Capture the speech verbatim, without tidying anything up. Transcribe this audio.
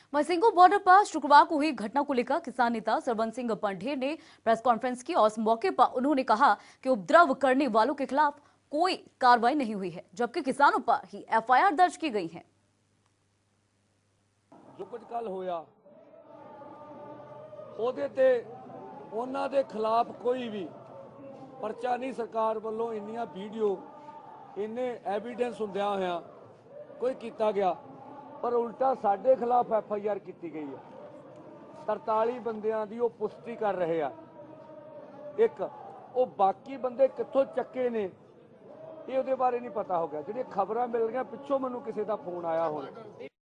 मसिंगो border पर शुक्रवार को हुई घटना को लेकर किसान नेता सरवंत सिंह पंढेर ने प्रेस कॉन्फ्रेंस की और इस मौके पर उन्होंने कहा कि उपद्रव करने वालों के खिलाफ कोई कार्रवाई नहीं हुई है, जबकि किसानों पर ही एफ आई आर दर्ज की गई है। जो कुछ कल होया ਉਹਦੇ ਤੇ ਉਹਨਾਂ ਦੇ ਖਿਲਾਫ ਕੋਈ ਵੀ ਪਰਚਾ ਨਹੀਂ ਸਰਕਾਰ ਵੱਲੋਂ ਇੰਨੀਆਂ ਵੀਡੀਓ ਇੰਨੇ ਐਵੀਡੈਂਸ ਹੁੰਦਿਆਂ ਹੋਇਆਂ ਕੋਈ ਕੀਤਾ ਗਿਆ, पर उल्टा साडे खिलाफ एफ आई आर की गई है। तरताली बंदियां दी वो पुष्टि कर रहे हैं। एक वो बाकी बंदे कित्थों चक्के ने ये उहदे बारे नहीं पता हो गया। जिहड़ियां खबरां मिल रही पिछों मैनूं किसी का फोन आया हो